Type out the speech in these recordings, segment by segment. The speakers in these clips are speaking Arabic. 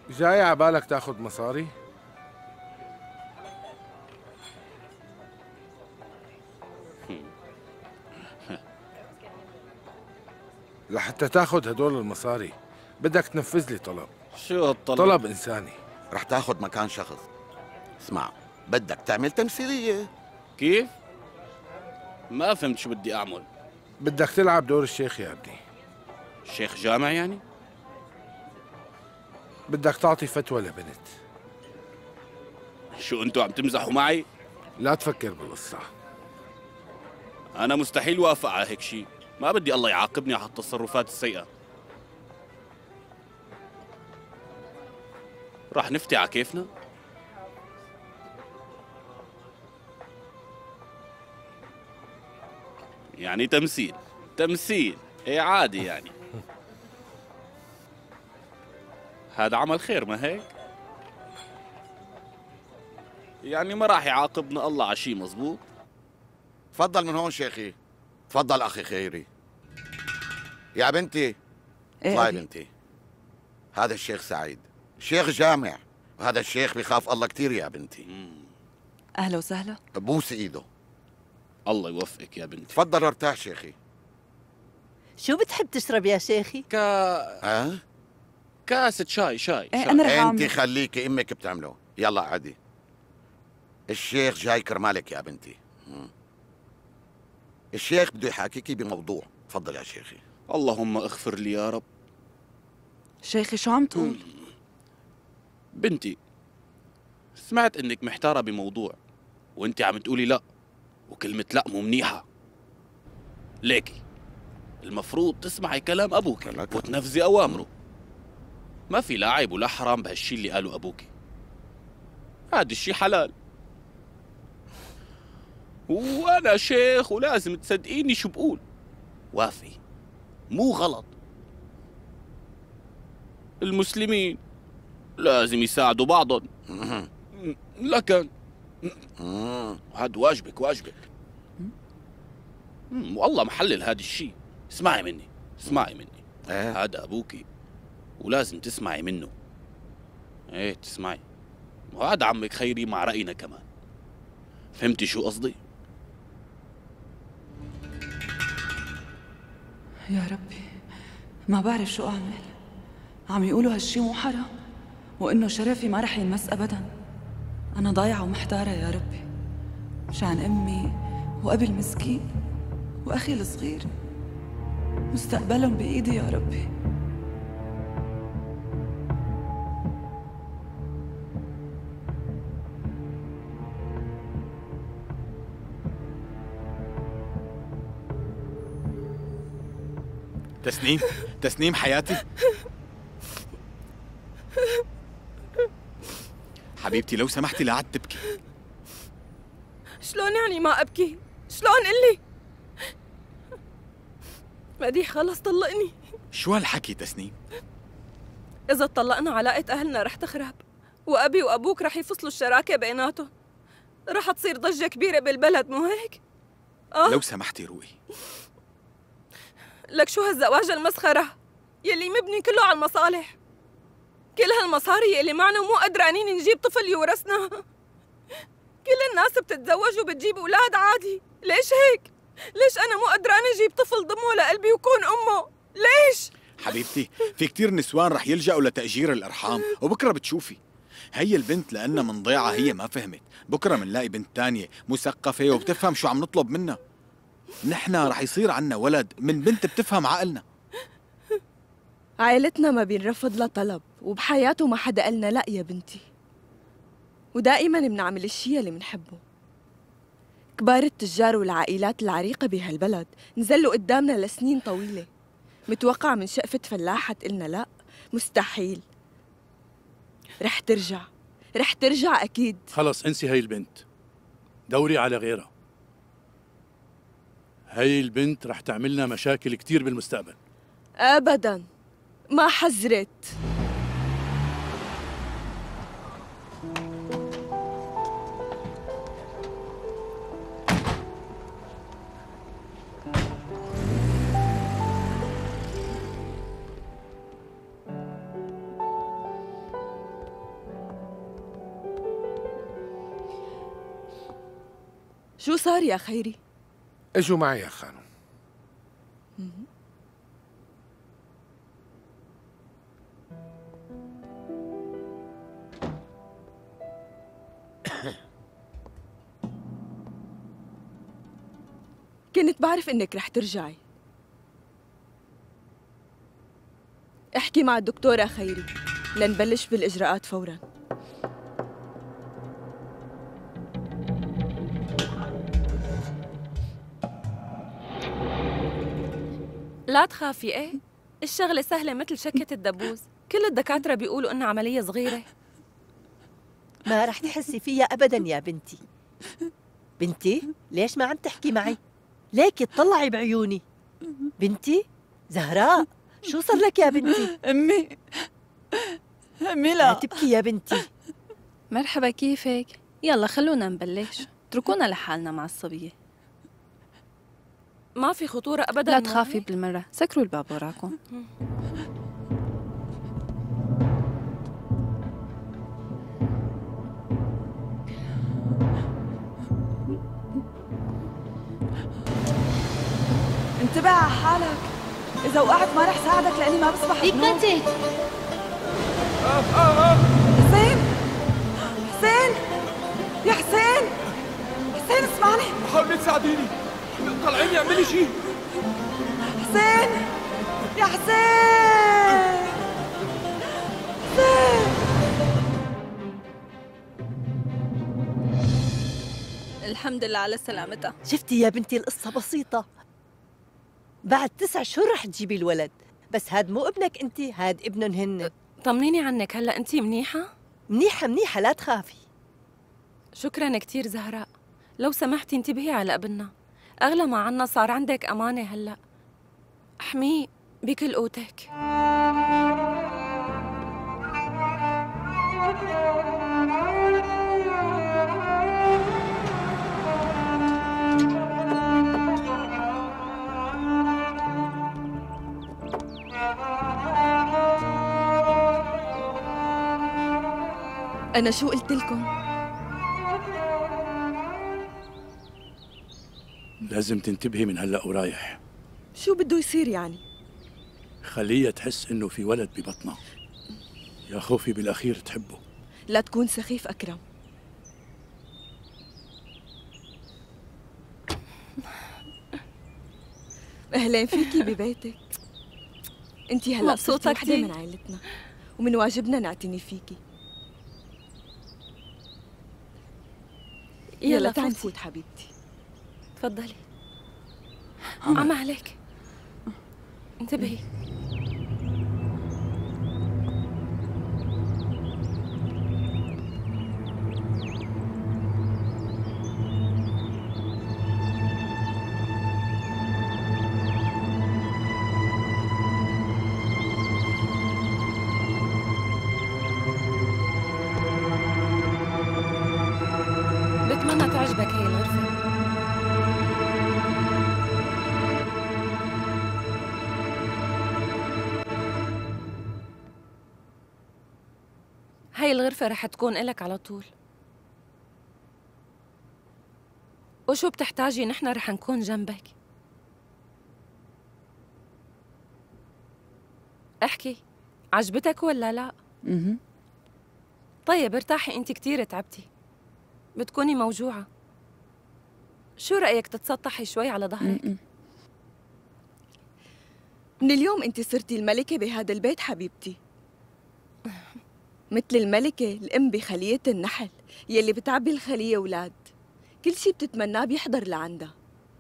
جاي عبالك تاخد مصاري؟ لحتى تاخد هدول المصاري بدك تنفذ لي طلب. شو الطلب؟ طلب إنساني. رح تاخد مكان شخص. اسمع، بدك تعمل تمثيلية. كيف؟ ما فهمت شو بدي أعمل. بدك تلعب دور الشيخ يا ابني. شيخ جامع يعني؟ بدك تعطي فتوى لبنت. شو أنتوا عم تمزحوا معي؟ لا تفكر بالقصة. أنا مستحيل وافق على هيك شيء. ما بدي الله يعاقبني على التصرفات السيئة. راح نفتي على كيفنا؟ يعني تمثيل ايه عادي يعني. هذا عمل خير ما هيك؟ يعني ما راح يعاقبنا الله على شيء. مزبوط. تفضل من هون شيخي. تفضل أخي خيري. يا بنتي اطلعي بنتي. هذا الشيخ سعيد، شيخ جامع، وهذا الشيخ بيخاف الله كثير يا بنتي. أهلا وسهلا. بوس إيده. الله يوفقك يا بنتي. تفضل ارتاح شيخي. شو بتحب تشرب يا شيخي؟ كاسة شاي. أنا رح انت خليكي امك بتعمله. يلا عادي. الشيخ جاي كرمالك يا بنتي. الشيخ بده يحاكيكي بموضوع. تفضل يا شيخي. اللهم اغفر لي يا رب. شيخي شو عم تقول؟ بنتي، سمعت انك محتارة بموضوع وانت عم تقولي لا، وكلمة لا مو منيحة. ليكي المفروض تسمعي كلام ابوك وتنفذي اوامره. ما في لا عيب ولا حرام بهالشي اللي قاله ابوك. هذا الشي حلال، وانا شيخ ولازم تصدقيني شو بقول. وافي مو غلط. المسلمين لازم يساعدوا بعضهم. لكن هاد واجبك. والله محلل هاد الشيء. اسمعي مني. هذا ابوكي ولازم تسمعي منه. ايه تسمعي. وهذا عمك خيري مع رأينا كمان. فهمتي شو قصدي؟ يا ربي ما بعرف شو أعمل. عم يقولوا هالشي مو حرام، وإنه شرفي ما رح ينمس أبداً. أنا ضايعة ومحتارة يا ربي، مشان أمي وأبي المسكين وأخي الصغير، مستقبلهم بإيدي يا ربي. تسنيم حياتي. حبيبتي لو سمحتي لا عاد تبكي. شلون يعني ما أبكي؟ شلون قلي؟ مديح خلص طلقني. شو هالحكي تسنيم؟ إذا اتطلقنا علاقة أهلنا رح تخرب، وأبي وأبوك رح يفصلوا الشراكة بيناتهم. رح تصير ضجة كبيرة بالبلد مو هيك؟ لو سمحتي روقي. لك شو هالزواج المسخرة يلي مبني كله على المصالح؟ كل هالمصاري يلي معنا ومو قدرانين نجيب طفل يورثنا. كل الناس بتتزوج وبتجيب أولاد عادي، ليش هيك؟ ليش أنا مو قدرانة أجيب طفل ضمه لقلبي وكون أمه؟ ليش؟ حبيبتي في كتير نسوان رح يلجأوا لتأجير الأرحام، وبكرة بتشوفي. هي البنت لأنها من ضيعة هي ما فهمت، بكرة منلاقي بنت تانية مثقفة وبتفهم شو عم نطلب منها. نحنا رح يصير عنا ولد من بنت بتفهم عقلنا. عائلتنا ما بينرفض لا طلب، وبحياته ما حدا قالنا لا يا بنتي. ودائما بنعمل الشيء اللي بنحبه. كبار التجار والعائلات العريقة بهالبلد نزلوا قدامنا لسنين طويلة. متوقع من شقفة فلاحة تقلنا لا؟ مستحيل. رح ترجع أكيد. خلص انسي هاي البنت، دوري على غيرها. هاي البنت رح تعملنا مشاكل كتير بالمستقبل. أبداً ما حزرت. شو صار يا خيري؟ اجوا معي يا خانم. كنت بعرف إنك رح ترجعي. احكي مع الدكتورة خيري لنبلش بالإجراءات فوراً. لا تخافي ايه، الشغلة سهلة مثل شكة الدبوس، كل الدكاترة بيقولوا إنها عملية صغيرة. ما رح تحسي فيها أبداً يا بنتي. بنتي ليش ما عم تحكي معي؟ ليكي تطلعي بعيوني. بنتي زهراء، شو صار لك يا بنتي؟ أمي لا لا تبكي يا بنتي. مرحبا، كيفك؟ يلا خلونا نبلش، اتركونا لحالنا مع الصبية. ما في خطورة أبداً. لا تخافي بالمرة، سكروا الباب وراكم. انتبه على حالك، إذا وقعت ما رح ساعدك لأني ما بسبح بنوب. بنتي حسين حسين يا حسين، حسين اسمعني. حاولي تساعديني، طلعيني اعملي شيء. حسين يا حسين، حسين. الحمد لله على سلامتها. شفتي يا بنتي القصة بسيطة. بعد 9 شهور رح تجيبي الولد، بس هاد مو ابنك انت، هاد ابنن هن. طمنيني عنك، هلا انت منيحة؟ منيحة لا تخافي. شكراً كتير زهراء. لو سمحتي انتبهي على ابننا، أغلى ما عنا صار عندك أمانة هلا، احميه بكل قوتك. أنا شو قلت لكم؟ لازم تنتبهي من هلا ورايح. شو بده يصير يعني؟ خليها تحس انه في ولد ببطنها، يا خوفي بالاخير تحبه. لا تكون سخيف أكرم. أهلين فيكي ببيتك. أنتي هلا مبسوطة صرتي وحدة كتير. من عائلتنا، ومن واجبنا نعتني فيكي. يلا تعي فوتي. نفوت حبيبتي. تفضلي. عم عليك، انتبهي. بتمنى تعجبك هي الغرفة. هاي الغرفة رح تكون إلك على طول، وشو بتحتاجي نحن رح نكون جنبك. احكي، عجبتك ولا لا؟ طيب ارتاحي، انت كتير تعبتي، بتكوني موجوعة. شو رأيك تتسطحي شوي على ظهرك؟ من اليوم أنت صرتي الملكة بهذا البيت حبيبتي، مثل الملكة الأم بخلية النحل يلي بتعبي الخلية أولاد، كل شي بتتمناه بيحضر لعندها.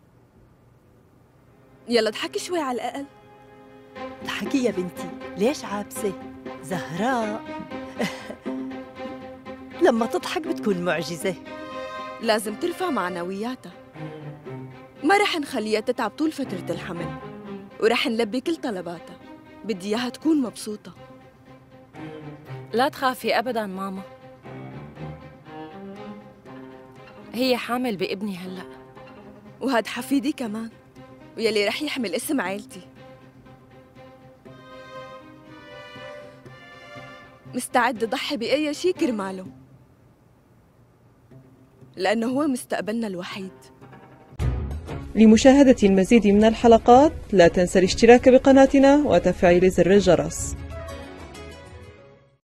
يلا اضحكي شوي على الأقل. اضحكي يا بنتي، ليش عابسة؟ زهراء لما تضحك بتكون معجزة. لازم ترفع معنوياتها، ما رح نخليها تتعب طول فترة الحمل، ورح نلبي كل طلباتها. بدي إياها تكون مبسوطة. لا تخافي أبداً ماما، هي حامل بابني هلأ، وهاد حفيدي كمان، ويلي رح يحمل اسم عيلتي. مستعد ضحي بأي شي كرماله، لأنه هو مستقبلنا الوحيد. لمشاهدة المزيد من الحلقات لا تنسى الاشتراك بقناتنا وتفعيل زر الجرس.